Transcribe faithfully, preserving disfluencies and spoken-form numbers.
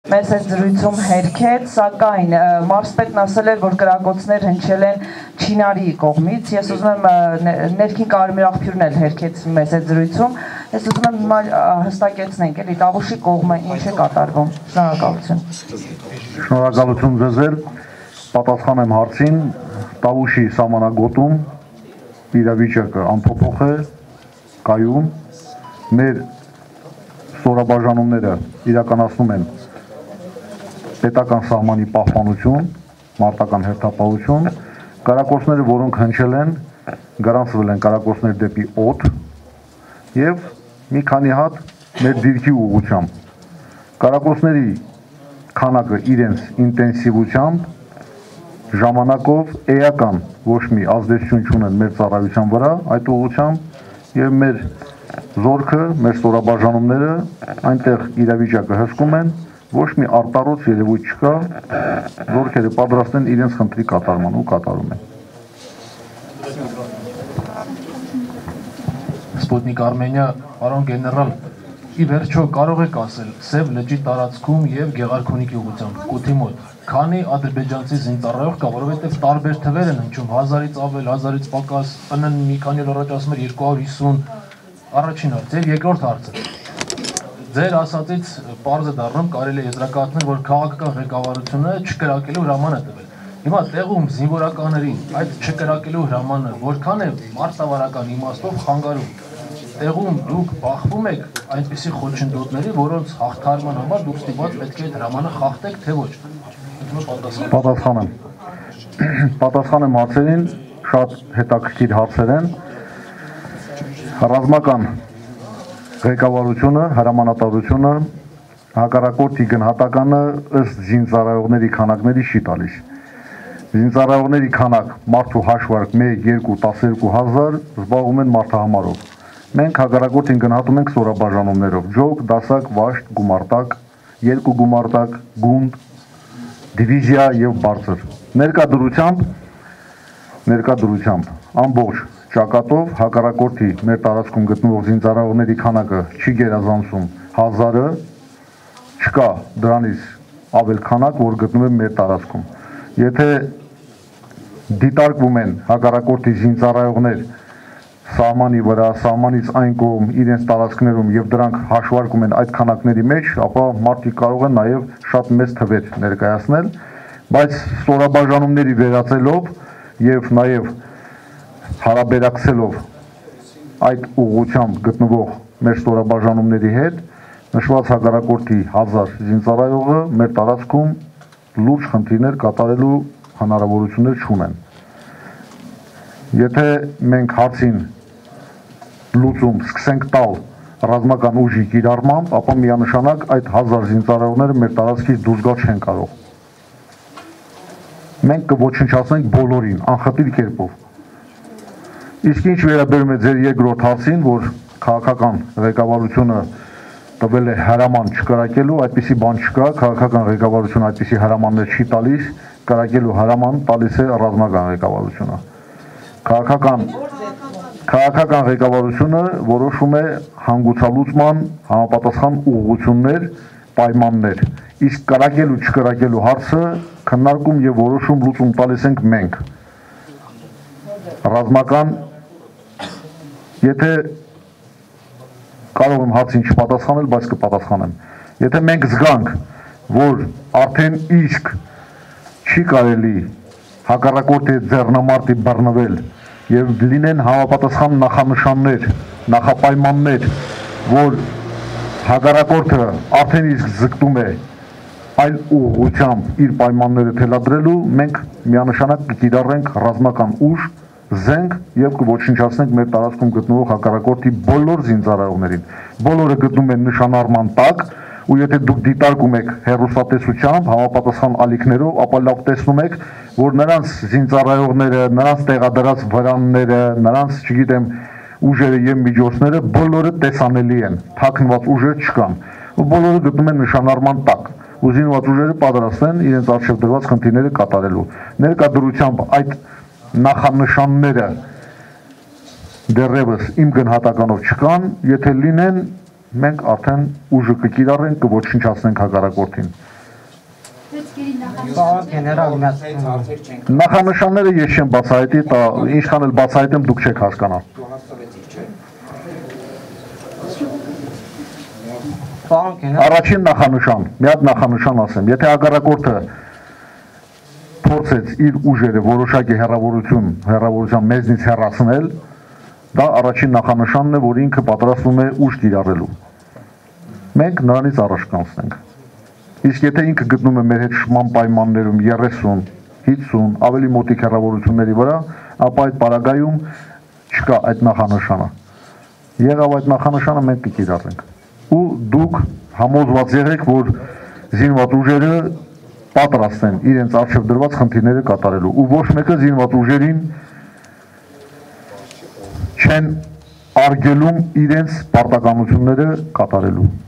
Մեզ այդ զրույցում հերքեց, սակայն մարզպետն ասել էր, որ կրակոցներ հնչել են Չինարի կողմից։ Ես ուզում եմ ներքին կարմիր աղբյուրն էլ հերքեց մեզ այդ զրույցում։ Ես ուզում եմ հիմա հստակեցնենք, էլի Տավուշի կողմը ինչ է կատարվում։ Շնորհակալություն։ Շնորհակալություն ձեզ։ Պատասխան եմ հարցին, Տավուշի սահմանագոտում իրավիճակը անփոփոխ է, կայուն, մեր ստորաբաժանումները իրականացնում են պետական սահմանի պահպանություն, մարտական հերթապահություն, կրակոցները, որոնք հնչել են, գրանցվել են կրակոցներ դեպի օդ եւ մի քանի հատ մեր դիրքի ուղղությամբ։ Կրակոցների քանակը իրենց ինտենսիվությամբ ժամանակով էական ոչ մի ազդեցություն չունեն մեր ծառայության վրա, այդ ուղղությամբ եւ մեր զորքը, մեր ստորաբաժանումները այնտեղ իրավիճակը հսկում են, ոչ մի արտառոց երևույթ չկա, զորքերը պատրաստ են իրենց խնդրի կատարման ու կատարում են։ Սպուտնիկ Արմենիա, պարոն գեներալ, ի վերջո կարող եք ասել Սև լճի տարածքում եւ Գեղարքունիքի ուղղությամբ, Կութի մոտ, քանի ադրբեջանցի զինծառայող կա, որովհետեւ տարբեր թվեր են հնչում, հազարից ավել, հազարից պակաս, ՊՆ-ն մի քանի օր առաջ ասում էր երկու հարյուր հիսուն, առաջին հարցը, եւ երկրորդ հարցը։ Ձեր ասածից պարզ է դառնում, կարելի է եզրակացնել, որ քաղաքական ղեկավարությունը չկրակելու հրաման է տվել։ Հիմա տեղում զինվորականներին այդ չկրակելու հրամանը որքան է մարտավարական իմաստով խանգարում։ Տեղում դուք բախվում եք այնպիսի խոչընդոտների, որոնց հաղթարման համար դուք ստիպված պետք է այդ հրամանը խախտեք, թե ոչ։ Պատասխան եմ։ Պատասխան եմ հարցերին, շատ հետաքրքիր հարցեր են։ Ռազմական ղեկավարությունը, հրամանատարությունը հակառակորդի գնահատականը ըստ զինծառայողների քանակների չի տալիս։ Զինծառայողների քանակ մարդու հաշվարկ մեկ, երկու, տասներկու հազար զբաղվում են մարդահամարով։ Մենք հակառակորդին գնահատում ենք ստորաբաժանումներով՝ ջոկ, դասակ, վաշտ, գումարտակ, երկու գումարտակ, գունդ, դիվիզիա եւ բարձր։ Ներկայդրությամբ ներկայդրությամբ ամբողջ ճակատով հակառակորդի մեր տարածքում գտնվող զինծառայողների քանակը չի գերազանցում հազարը, չկա դրանից ավել քանակ, որ գտնվում է մեր տարածքում։ Եթե դիտարկվում են հակառակորդի զինծառայողներ սահմանի վրա, սահմանից այն կողմ իրենց տարածքներում եւ դրանք հաշվարկում են այդ քանակների մեջ, ապա մարդիկ կարող են նաեւ շատ մեծ թվեր ներկայացնել, բայց ստորաբաժանումների վերածելով եւ նաեւ հարաբերակցելով այդ ուղղությամբ գտնվող մեր ստորաբաժանումների հետ, նշված հակառակորդի հազար զինծառայողը մեր տարածքում լուրջ խնդիրներ կատարելու հնարավորություններ չունեն։ Եթե մենք հարցին լուծում սկսենք տալ ռազմական ուժի կիրառմամբ, ապա միանշանակ այդ հազար զինծառայողները մեր տարածքից դուրս գալ չեն կարող։ Մենք կոչնչացնենք բոլորին, անխտիր կերպով։ Իսկ ինչ վերաբերում է ձեր երկրորդ հարցին, որ քաղաքական ղեկավարությունը տվել է հրաման չկրակելու, այդպիսի բան չկա, քաղաքական ղեկավարությունը այդպիսի հրամաններ չի տալիս, կրակելու հրաման տալիս է ռազմական ղեկավարությունը։ Քաղաքական Քաղաքական ղեկավարությունը որոշում է հանգուցալուծման համապատասխան ուղղություններ, պայմաններ։ Իսկ կրակելու չկրակելու հարցը քննարկում եւ որոշում լուծում տալիս ենք մենք։ Ռազմական եթե կարող եմ հարցին չպատասխանել, բայց կպատասխանեմ։ Եթե մենք զգանք, որ արդեն իսկ չի կարելի հակառակորդի ձեռնամարտի բռնվել եւ լինեն համապատասխան նախանշաններ, նախապայմաններ, որ հակառակորդը արդեն իսկ զգտում է այլ ուղղությամբ իր պայմանները թելադրելու, մենք միանշանակ կկիրառենք ռազմական ուժ, զենք եւ կոչնչացնենք մեր տարածքում գտնվող հակառակորդի բոլոր զինծառայողներին։ Բոլորը գտնում են նշանառման տակ, ու եթե դուք դիտարկում եք հեռուստատեսությամբ, համապատասխան ալիքներով, ապա լավ տեսնում եք, որ նրանց զինծառայողները, նրանց տեղադրած վրանները, նրանց, չգիտեմ, ուժերը եւ միջոցները բոլորը տեսանելի են, թաքնված ուժեր չկան, ու բոլորը գտնում են նշանառման տակ, ու զինված ուժերը պատրաստ են իրենց առջև դրված խնդիրները կատարելու։ Ներկայությամբ այդ նախանշանները դեռևս իմ գնահատականով չկան, եթե լինեն, մենք արդեն ուժը կկիրառենք, կոչնչացնենք հակառակորդին։ Պարոն գեներալ, Նախանշանները ես չեմ բացահայտի, ինչքան էլ բացահայտեմ դուք չեք հասկանա։ Պարոն գեներալ, Առաջին նախանշան, մի հատ նախանշան ասեմ, եթե հակառակորդը փորձեց իր ուժերը որոշակի հեռավորություն, հեռավորության մեզնից հեռացնել, դա առաջին նախանշանն է, որ ինքը պատրաստվում է ուժ կիրառելու։ Մենք նրանից առաջ կանցնենք։ Իսկ եթե ինքը գտնում է մեր հետ շփման պայմաններում երեսուն, հինգսուն, ավելի մոտիկ հեռավորությունների վրա, ապա այդ պարագայում չկա այդ նախանշանը։ Եղավ այդ նախանշանը մենք կկիրառենք։ Ու դուք համոզված եղեք, որ զինված ուժերը պատրաստ են իրենց առջև դրված խնդիրները կատարելու ու ոչ մեկը զինված ուժերին չեն արգելում իրենց պարտականությունները կատարելու։